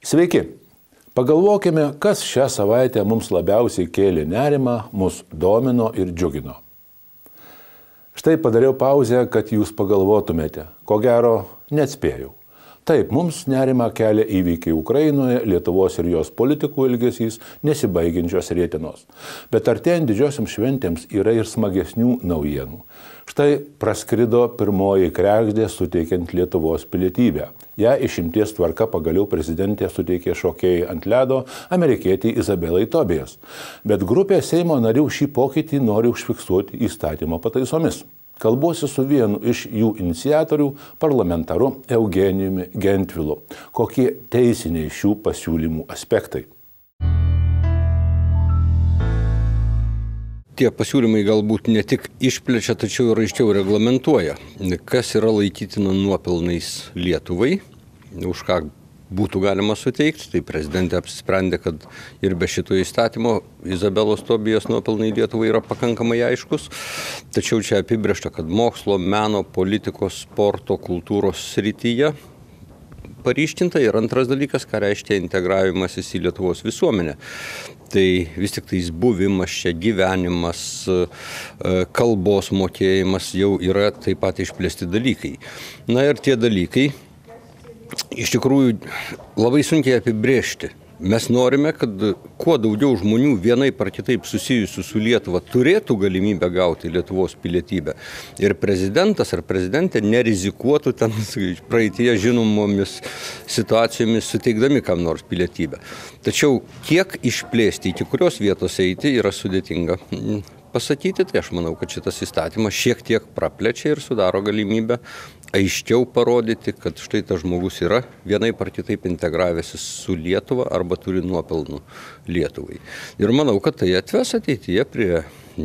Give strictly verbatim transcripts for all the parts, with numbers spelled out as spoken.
Sveiki! Pagalvokime, kas šią savaitę mums labiausiai kėlė nerimą, mus domino ir džiugino. Štai padariau pauzę, kad jūs pagalvotumėte. Ko gero, neatspėjau. Taip, mums nerimą kelia įvykiai Ukrainoje, Lietuvos ir jos politikų elgesys, nesibaigiančios rėtinos. Bet artėjant didžiosioms šventėms yra ir smagesnių naujienų. Štai praskrido pirmoji kregždė suteikiant Lietuvos pilietybę. Ja išimties tvarka pagaliau prezidentė suteikė šokėjai ant ledo amerikietį Izabelai Tobijas. Bet grupė Seimo narių šį pokytį nori užfiksuoti įstatymo pataisomis. Kalbuosi su vienu iš jų iniciatorių, parlamentaru Eugenijumi Gentvilu. Kokie teisiniai šių pasiūlymų aspektai? Tie pasiūlymai galbūt ne tik išplečia, tačiau ir aiškiau reglamentuoja, kas yra laikytina nuopelnais Lietuvai, už ką būtų galima suteikti. Tai prezidentė apsisprendė, kad ir be šito įstatymo Izabelos Tobijos nuopelnai Lietuvai yra pakankamai aiškus. Tačiau čia apibrėžta, kad mokslo, meno, politikos, sporto, kultūros srityje paryškinta. Ir antras dalykas, ką reiškia integravimasis į Lietuvos visuomenę. Tai vis tik tais buvimas čia, gyvenimas, kalbos mokėjimas jau yra taip pat išplėsti dalykai. Na ir tie dalykai iš tikrųjų labai sunkiai apibrėžti. Mes norime, kad kuo daugiau žmonių vienaip ar kitaip susijusių su Lietuva turėtų galimybę gauti Lietuvos pilietybę. Ir prezidentas ar prezidentė nerizikuotų ten praeityje žinomomis situacijomis suteikdami kam nors pilietybę. Tačiau kiek išplėsti, iki kurios vietos eiti, yra sudėtinga pasakyti. Tai aš manau, kad šitas įstatymas šiek tiek praplečia ir sudaro galimybę aiškiau parodyti, kad štai tas žmogus yra vienaip ar kitaip integravęsis su Lietuva arba turi nuopelnų Lietuvai. Ir manau, kad tai atves ateityje prie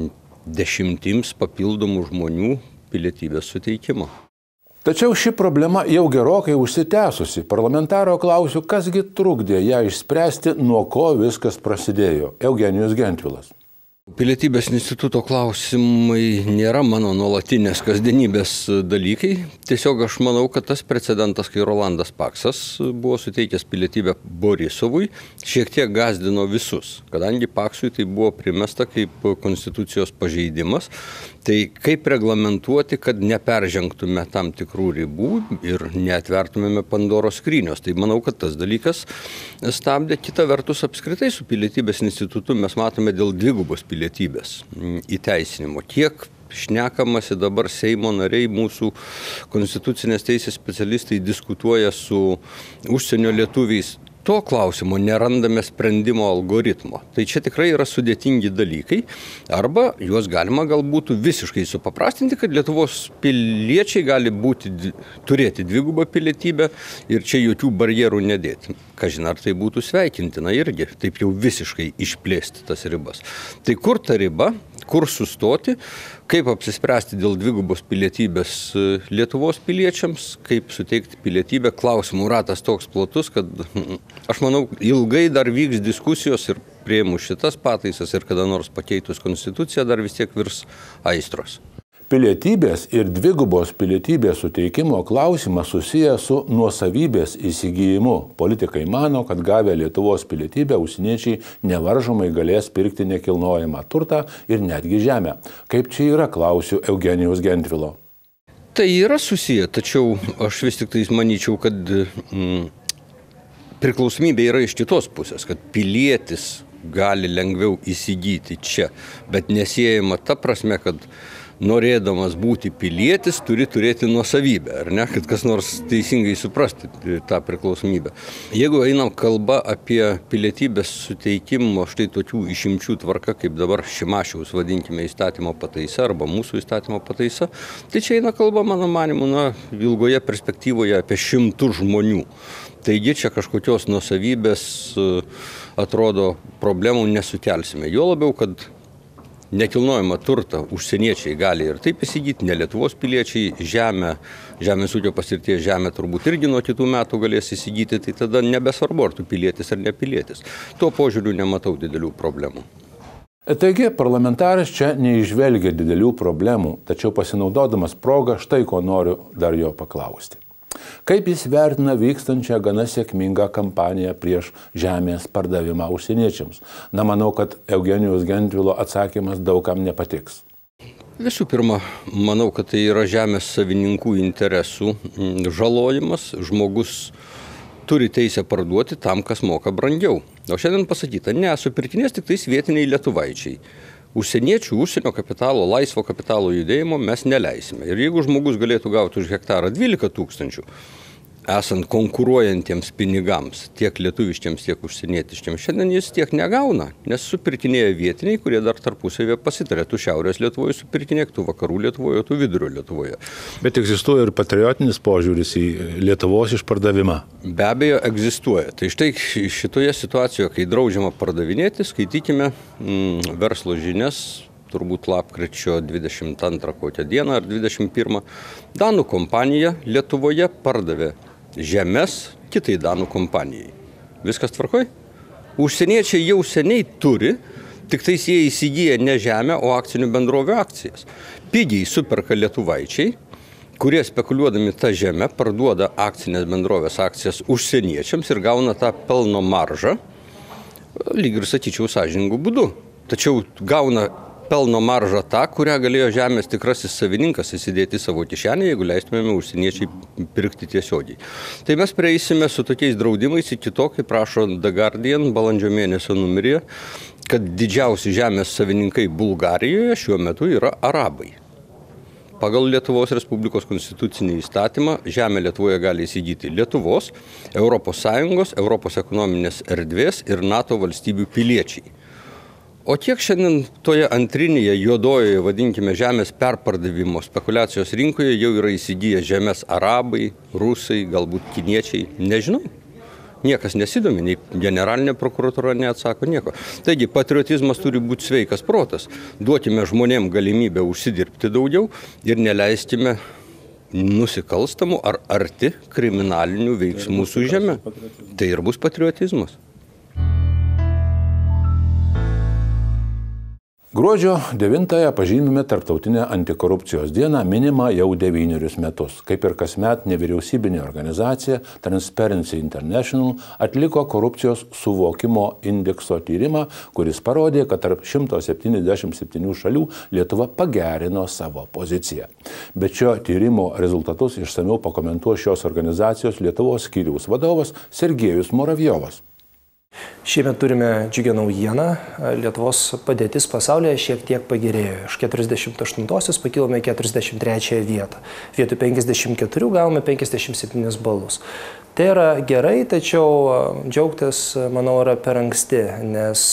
dešimtims papildomų žmonių pilietybės suteikimo. Tačiau ši problema jau gerokai užsitęsusi. Parlamentaro klausiu, kasgi trukdė ją išspręsti, nuo ko viskas prasidėjo. Eugenijus Gentvilas. Pilietybės instituto klausimai nėra mano nuolatinės kasdienybės dalykai. Tiesiog aš manau, kad tas precedentas, kai Rolandas Paksas buvo suteikęs pilietybę Borisovui, šiek tiek gąsdino visus, kadangi Paksui tai buvo primesta kaip konstitucijos pažeidimas. Tai kaip reglamentuoti, kad neperžengtume tam tikrų ribų ir neatvertumėme Pandoros skrynios. Tai manau, kad tas dalykas stabdė. Kita vertus, apskritai su pilietybės institutu mes matome dėl dvigubos pilietybės įteisinimo. Kiek šnekamasi dabar Seimo nariai, mūsų konstitucinės teisės specialistai diskutuoja su užsienio lietuviais. To klausimo nerandame sprendimo algoritmo. Tai čia tikrai yra sudėtingi dalykai, arba juos galima galbūt visiškai supaprastinti, kad Lietuvos piliečiai gali būti, turėti dvigubą pilietybę ir čia jokių barjerų nedėti. Kažin ar tai būtų sveikintina irgi, taip jau visiškai išplėsti tas ribas. Tai kur ta riba, kur sustoti, kaip apsispręsti dėl dvigubos pilietybės Lietuvos piliečiams, kaip suteikti pilietybę, klausimų ratas toks platus, kad aš manau, ilgai dar vyks diskusijos ir priėmus šitas pataisas ir kada nors pakeitus konstituciją dar vis tiek virs aistros. Pilietybės ir dvigubos pilietybės suteikimo klausimas susijęs su nuosavybės įsigijimu. Politikai mano, kad gavę Lietuvos pilietybę užsieniečiai nevaržomai galės pirkti nekilnojamą turtą ir netgi žemę. Kaip čia yra, klausiu Eugenijaus Gentvilo. Tai yra susiję, tačiau aš vis tik tai manyčiau, kad mm, priklausomybė yra iš kitos pusės, kad pilietis gali lengviau įsigyti čia, bet nesiejama ta prasme, kad norėdamas būti pilietis turi turėti nuosavybę, ar ne, kad kas nors teisingai suprasti tą priklausomybę. Jeigu einam kalba apie pilietybės suteikimo štai tokių išimčių tvarka, kaip dabar Šimašiaus vadinkime įstatymo pataisa arba mūsų įstatymo pataisa, tai čia eina kalba, mano manimu, na, ilgoje perspektyvoje apie šimtus žmonių. Taigi čia kažkokios nuosavybės, atrodo, problemų nesukelsime. Jo labiau, kad nekilnojamą turtą užsieniečiai gali ir taip įsigyti, ne Lietuvos piliečiai, žemę, žemės ūkio paskirties žemę turbūt irgi nuo kitų metų galės įsigyti, tai tada nebesvarbu, ar tu pilietis ar nepilietis. Tuo požiūriu nematau didelių problemų. Taigi, parlamentaras čia neižvelgia didelių problemų, tačiau pasinaudodamas progą, štai ko noriu dar jo paklausti. Kaip jis vertina vykstančią gana sėkmingą kampaniją prieš žemės pardavimą užsieniečiams? Na, manau, kad Eugenijus Gentvilo atsakymas daugam nepatiks. Visų pirma, manau, kad tai yra žemės savininkų interesų žalojimas. Žmogus turi teisę parduoti tam, kas moka brangiau. O šiandien pasakyta, ne, supirkinės tik tais vietiniai lietuvaičiai. Užsieniečių, užsienio kapitalo, laisvo kapitalo judėjimo mes neleisime. Ir jeigu žmogus galėtų gauti už hektarą dvylika tūkstančių, esant konkuruojantiems pinigams, tiek lietuviškiams, tiek užsienietiškiams, šiandien jis tiek negauna, nes supirkinėja vietiniai, kurie dar tarpusavėje pasitarė, tu šiaurės Lietuvoje supirkinėk, tu vakarų Lietuvoje, tu vidurio Lietuvoje. Bet egzistuoja ir patriotinis požiūris į Lietuvos išpardavimą. Be abejo, egzistuoja. Tai štai šitoje situacijoje, kai draudžiama pardavinėti, skaitykime mm, verslo žinias, turbūt lapkričio dvidešimt antrą kokią dieną ar dvidešimt pirmą. Danų kompanija Lietuvoje pardavė žemės kitai danų kompanijai. Viskas tvarkoj? Užsieniečiai jau seniai turi, tik tais jie įsigyja ne žemę, o akcinių bendrovių akcijas. Pigiai superka lietuvaičiai, kurie spekuliuodami tą žemę parduoda akcinės bendrovės akcijas užsieniečiams ir gauna tą pelno maržą, lyg ir sakyčiau sąžiningų būdų. Tačiau gauna pelno maržą tą, kurią galėjo žemės tikrasis savininkas įsidėti savo kišenę, jeigu leistumėme užsieniečiai pirkti tiesiogiai. Tai mes prieisime su tokiais draudimais iki to, kaip prašo The Guardian balandžio mėnesio numeryje, kad didžiausi žemės savininkai Bulgarijoje šiuo metu yra arabai. Pagal Lietuvos Respublikos konstitucinį įstatymą žemę Lietuvoje gali įsigyti Lietuvos, Europos Sąjungos, Europos ekonominės erdvės ir NATO valstybių piliečiai. O tiek šiandien toje antrinėje, juodojoje, vadinkime, žemės perpardavimo spekulacijos rinkoje jau yra įsigiję žemės arabai, rusai, galbūt kiniečiai, nežinau. Niekas nesidomi, nei generalinė prokuratūra neatsako nieko. Taigi, patriotizmas turi būti sveikas protas. Duokime žmonėm galimybę užsidirbti daugiau ir neleiskime nusikalstamų ar arti kriminalinių veiksmų su žeme. Tai ir bus patriotizmas. Gruodžio devintąją pažymime Tarptautinę antikorupcijos dieną, minima jau devynerius metus. Kaip ir kasmet nevyriausybinė organizacija Transparency International atliko korupcijos suvokimo indekso tyrimą, kuris parodė, kad tarp šimto septyniasdešimt septynių šalių Lietuva pagerino savo poziciją. Bet šio tyrimo rezultatus išsamiau pakomentuos šios organizacijos Lietuvos skyriaus vadovas Sergejus Muravjovas. Šiemet turime džiugią naujieną. Lietuvos padėtis pasaulyje šiek tiek pagerėjo. Iš keturiasdešimt aštuntosios pakilome į keturiasdešimt trečiąją vietą. Vietoj penkiasdešimt keturių gavome penkiasdešimt septynis balus. Tai yra gerai, tačiau džiaugtis, manau, yra per anksti, nes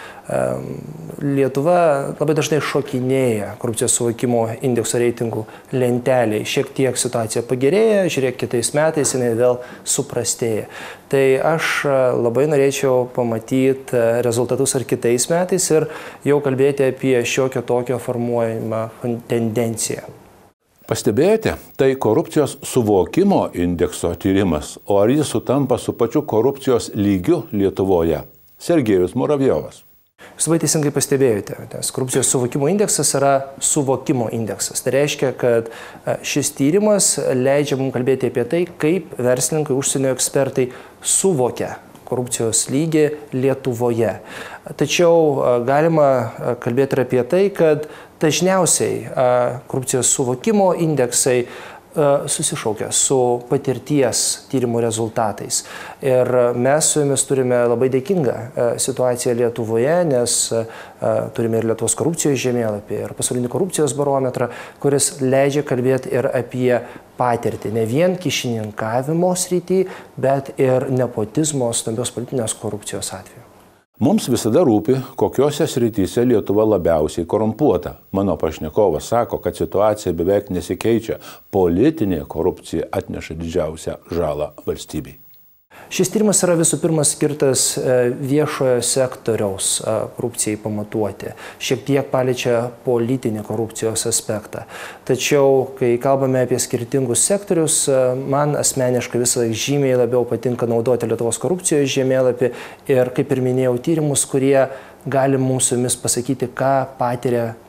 Lietuva labai dažnai šokinėja korupcijos suvokimo indekso reitingų lenteliai. Šiek tiek situacija pagerėja, žiūrėk, kitais metais jinai vėl suprastėja. Tai aš labai norėčiau pamatyti rezultatus ar kitais metais ir jau kalbėti apie šiokio tokio formuojamą tendenciją. Pastebėjote, tai korupcijos suvokimo indekso tyrimas, o ar jis sutampa su pačiu korupcijos lygiu Lietuvoje? Sergejus Muravjovas. Jūs labai teisingai pastebėjote, nes korupcijos suvokimo indeksas yra suvokimo indeksas. Tai reiškia, kad šis tyrimas leidžia mums kalbėti apie tai, kaip verslininkai, užsienio ekspertai suvokia korupcijos lygį Lietuvoje. Tačiau galima kalbėti ir apie tai, kad dažniausiai korupcijos suvokimo indeksai susišaukia su patirties tyrimų rezultatais. Ir mes su jumis turime labai dėkingą situaciją Lietuvoje, nes turime ir Lietuvos korupcijos žemėlapį, ir pasaulinį korupcijos barometrą, kuris leidžia kalbėti ir apie patirtį, ne vien kyšininkavimo srity, bet ir nepotizmo, stambios politinės korupcijos atveju. Mums visada rūpi, kokiose srityse Lietuva labiausiai korumpuota. Mano pašnekovas sako, kad situacija beveik nesikeičia. Politinė korupcija atneša didžiausią žalą valstybei. Šis tyrimas yra visų pirma skirtas viešojo sektoriaus korupcijai pamatuoti. Šiek tiek paliečia politinį korupcijos aspektą. Tačiau, kai kalbame apie skirtingus sektorius, man asmeniškai visą žymiai labiau patinka naudoti Lietuvos korupcijos žemėlapį ir, kaip ir minėjau, tyrimus, kurie gali mums su jumis pasakyti, ką patiria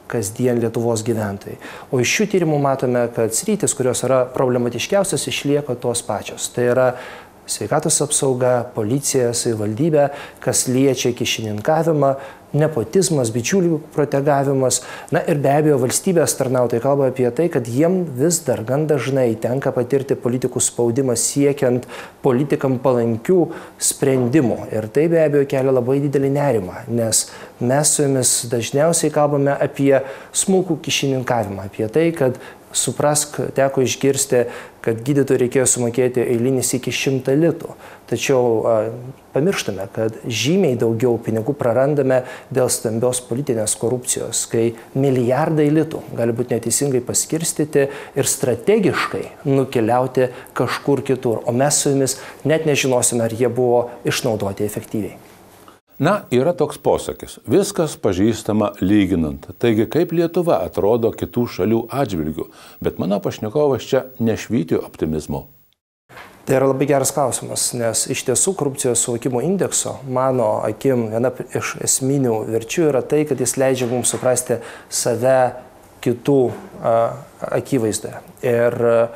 kasdien Lietuvos gyventojai. O iš šių tyrimų matome, kad sritis, kurios yra problematiškiausios, išlieka tos pačios. Tai yra sveikatos apsauga, policija, savivaldybė, kas liečia kyšininkavimą, nepotizmas, bičiulių protegavimas. Na ir be abejo, valstybės tarnautojai kalba apie tai, kad jiem vis dar gan dažnai tenka patirti politikų spaudimą siekiant politikam palankių sprendimų. Ir tai be abejo kelia labai didelį nerimą, nes mes su jumis dažniausiai kalbame apie smulkų kyšininkavimą, apie tai, kad suprask, teko išgirsti, kad gydytojui reikėjo sumokėti eilinį iki šimtą litų. Tačiau a, pamirštame, kad žymiai daugiau pinigų prarandame dėl stambios politinės korupcijos, kai milijardai litų gali būti neteisingai paskirstyti ir strategiškai nukeliauti kažkur kitur, o mes su jumis net nežinosime, ar jie buvo išnaudoti efektyviai. Na, yra toks posakis. Viskas pažįstama lyginant. Taigi, kaip Lietuva atrodo kitų šalių atžvilgių. Bet mano pašnekovas čia nešvyti optimizmu. Tai yra labai geras klausimas, nes iš tiesų korupcijos suvokimo indekso, mano akim, viena iš esminių verčių yra tai, kad jis leidžia mums suprasti save kitų a, akivaizdoje. Ir a,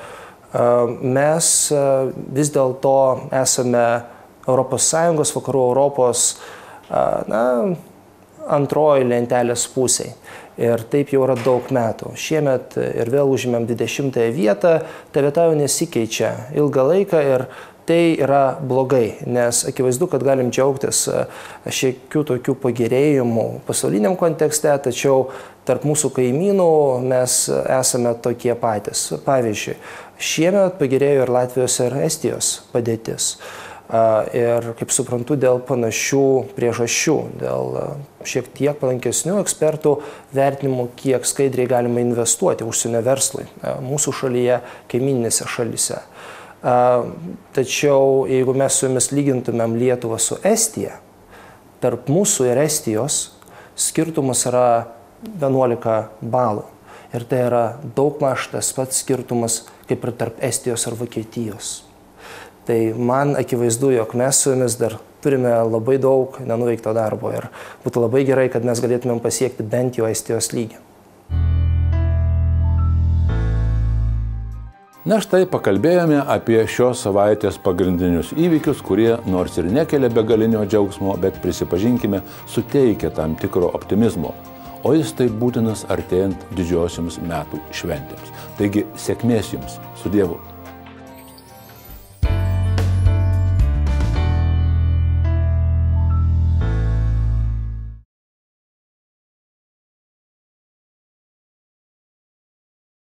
mes a, vis dėlto esame Europos Sąjungos, vakarų Europos na, antroji lentelės pusėje. Ir taip jau yra daug metų. Šiemet ir vėl užimėm dvidešimtąją vietą, ta vieta jau nesikeičia ilgą laiką ir tai yra blogai, nes akivaizdu, kad galim džiaugtis šiekių tokių pagerėjimų pasauliniam kontekste, tačiau tarp mūsų kaimynų mes esame tokie patys. Pavyzdžiui, šiemet pagerėjo ir Latvijos ir Estijos padėtis. Ir, kaip suprantu, dėl panašių priežasčių, dėl šiek tiek palankesnių ekspertų vertinimų, kiek skaidriai galima investuoti užsienio verslui mūsų šalyje, kaimininėse šalyse. Tačiau, jeigu mes su jumis lygintumėm Lietuvą su Estija, tarp mūsų ir Estijos skirtumas yra vienuolika balų. Ir tai yra daugmaž tas pats skirtumas kaip ir tarp Estijos ar Vokietijos. Tai man akivaizdu, jog mes su jumis dar turime labai daug nenuveikto darbo ir būtų labai gerai, kad mes galėtumėm pasiekti bent jau Estijos lygį. Na štai pakalbėjome apie šios savaitės pagrindinius įvykius, kurie nors ir nekelia begalinio džiaugsmo, bet prisipažinkime, suteikia tam tikro optimizmo. O jis tai būtinas artėjant didžiosioms metų šventėms. Taigi sėkmės jums, su Dievu.